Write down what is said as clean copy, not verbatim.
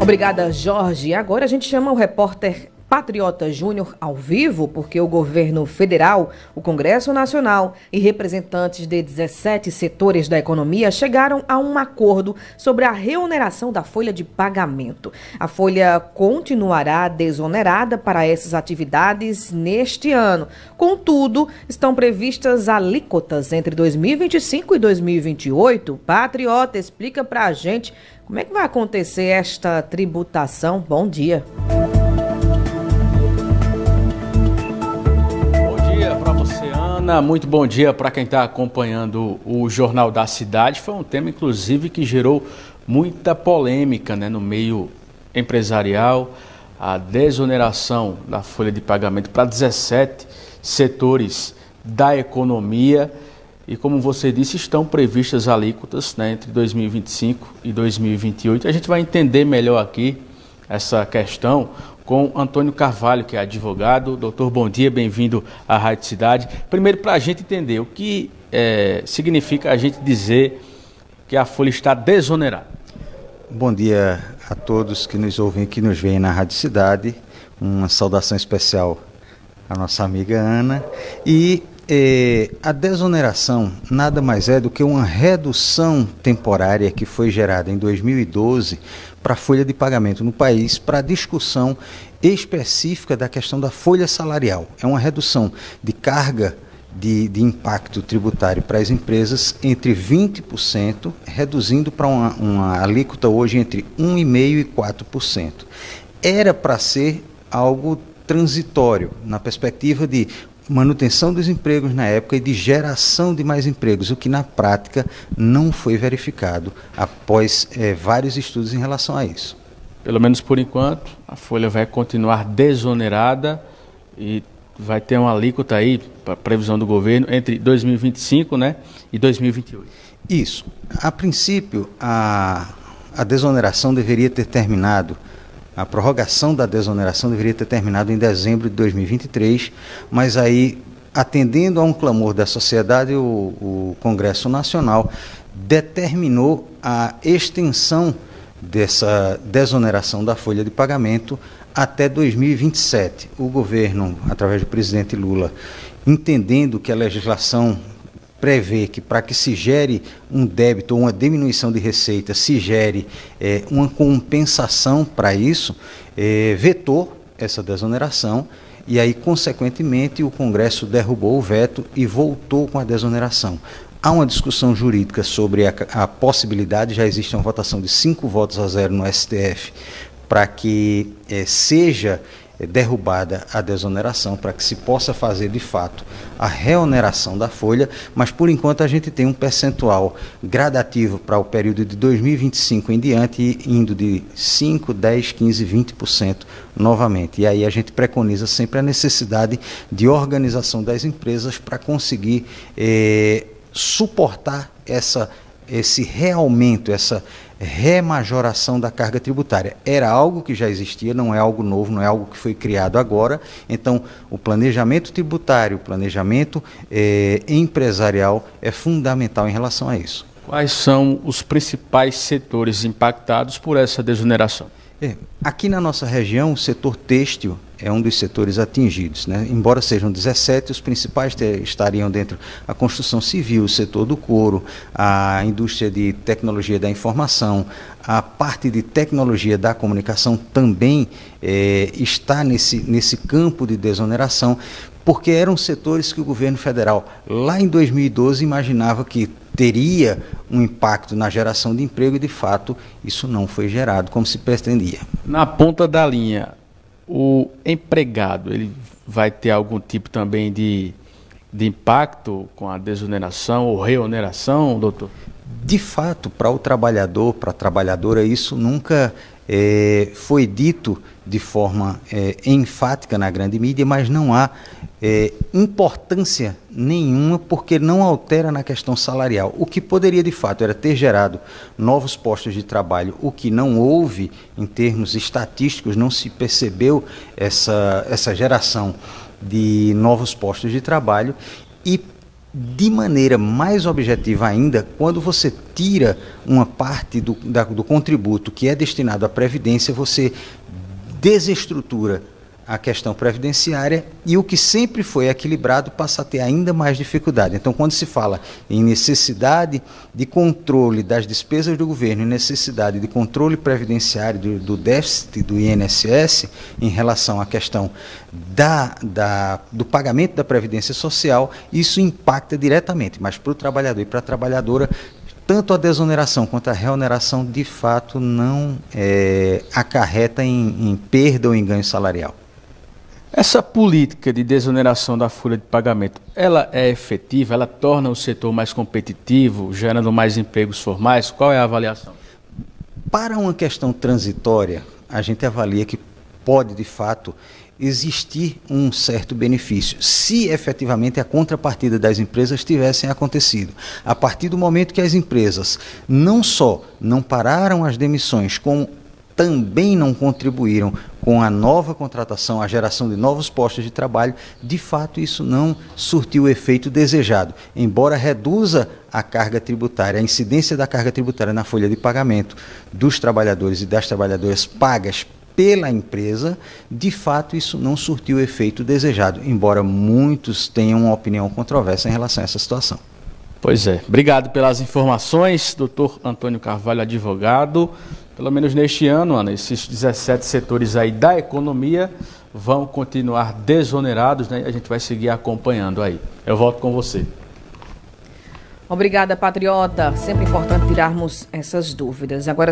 Obrigada, Jorge. Agora a gente chama o repórter Patriota Júnior ao vivo, porque o governo federal, o Congresso Nacional e representantes de 17 setores da economia chegaram a um acordo sobre a reoneração da folha de pagamento. A folha continuará desonerada para essas atividades neste ano. Contudo, estão previstas alíquotas entre 2025 e 2028. Patriota, explica pra gente como é que vai acontecer esta tributação. Bom dia. Muito bom dia para quem está acompanhando o Jornal da Cidade. Foi um tema, inclusive, que gerou muita polêmica, no meio empresarial, a desoneração da folha de pagamento para 17 setores da economia. E, como você disse, estão previstas alíquotas entre 2025 e 2028. A gente vai entender melhor aqui essa questão com Antônio Carvalho, que é advogado. Doutor, bom dia, bem-vindo à Rádio Cidade. Primeiro, para a gente entender o que significa a gente dizer que a folha está desonerada. Bom dia a todos que nos ouvem e que nos veem na Rádio Cidade. Uma saudação especial à nossa amiga Ana. E a desoneração nada mais é do que uma redução temporária que foi gerada em 2012 para a folha de pagamento no país, para a discussão específica da questão da folha salarial. É uma redução de carga de impacto tributário para as empresas entre 20%, reduzindo para uma alíquota hoje entre 1,5% e 4%. Era para ser algo transitório, na perspectiva de manutenção dos empregos na época e de geração de mais empregos, o que na prática não foi verificado após vários estudos em relação a isso. Pelo menos por enquanto, a folha vai continuar desonerada e vai ter uma alíquota aí, para a previsão do governo, entre 2025 e 2028. Isso. A princípio, a desoneração deveria ter terminado. A prorrogação da desoneração deveria ter terminado em dezembro de 2023, mas aí, atendendo a um clamor da sociedade, o Congresso Nacional determinou a extensão dessa desoneração da folha de pagamento até 2027. O governo, através do presidente Lula, entendendo que a legislação prevê que para que se gere um débito ou uma diminuição de receita, se gere uma compensação para isso, vetou essa desoneração e aí, consequentemente, o Congresso derrubou o veto e voltou com a desoneração. Há uma discussão jurídica sobre a possibilidade, já existe uma votação de 5-0 no STF para que seja derrubada a desoneração, para que se possa fazer de fato a reoneração da folha, mas por enquanto a gente tem um percentual gradativo para o período de 2025 em diante, indo de 5%, 10%, 15%, 20% novamente. E aí a gente preconiza sempre a necessidade de organização das empresas para conseguir suportar esse realmente, essa remajoração da carga tributária. Era algo que já existia, não é algo novo, não é algo que foi criado agora. Então, o planejamento tributário, o planejamento empresarial é fundamental em relação a isso. Quais são os principais setores impactados por essa desoneração? Aqui na nossa região, o setor têxtil é um dos setores atingidos, Embora sejam 17, os principais estariam dentro da construção civil, o setor do couro, a indústria de tecnologia da informação, a parte de tecnologia da comunicação também está nesse campo de desoneração, porque eram setores que o governo federal, lá em 2012, imaginava que teria um impacto na geração de emprego e, de fato, isso não foi gerado como se pretendia. Na ponta da linha, o empregado, ele vai ter algum tipo também de impacto com a desoneração ou reoneração, doutor? De fato, para o trabalhador, para a trabalhadora, isso nunca foi dito de forma enfática na grande mídia, mas não há importância nenhuma, porque não altera na questão salarial. O que poderia de fato era ter gerado novos postos de trabalho, o que não houve em termos estatísticos, não se percebeu essa geração de novos postos de trabalho, e de maneira mais objetiva ainda, quando você tira uma parte do contributo que é destinado à Previdência, você desestrutura a questão previdenciária e o que sempre foi equilibrado passa a ter ainda mais dificuldade. Então, quando se fala em necessidade de controle das despesas do governo e necessidade de controle previdenciário do déficit do INSS em relação à questão do pagamento da Previdência Social, isso impacta diretamente, mas para o trabalhador e para a trabalhadora, tanto a desoneração quanto a reoneração, de fato, não acarreta em perda ou em ganho salarial. Essa política de desoneração da folha de pagamento, ela é efetiva? Ela torna o setor mais competitivo, gerando mais empregos formais? Qual é a avaliação? Para uma questão transitória, a gente avalia que pode, de fato, existir um certo benefício, se efetivamente a contrapartida das empresas tivessem acontecido. A partir do momento que as empresas não só não pararam as demissões, como também não contribuíram com a nova contratação, a geração de novos postos de trabalho, de fato isso não surtiu o efeito desejado. Embora reduza a carga tributária, a incidência da carga tributária na folha de pagamento dos trabalhadores e das trabalhadoras pagas pela empresa, de fato isso não surtiu o efeito desejado, embora muitos tenham uma opinião controversa em relação a essa situação. Pois é. Obrigado pelas informações, doutor Antônio Carvalho, advogado. Pelo menos neste ano, Ana, esses 17 setores aí da economia vão continuar desonerados, né? E a gente vai seguir acompanhando aí. Eu volto com você. Obrigada, Patriota. Sempre importante tirarmos essas dúvidas. Agora